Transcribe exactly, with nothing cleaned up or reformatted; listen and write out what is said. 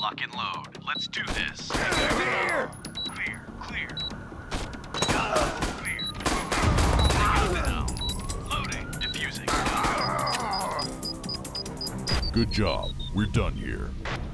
Lock and load. Let's do this. Clear! Clear, clear. Clear. Taking it down. Loading. Diffusing. Good job. We're done here.